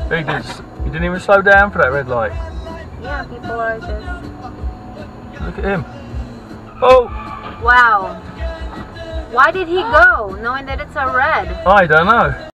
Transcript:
He didn't even slow down for that red light. Yeah, people are just... Look at him. Oh! Wow. Why did he go, knowing that it's a red? I don't know.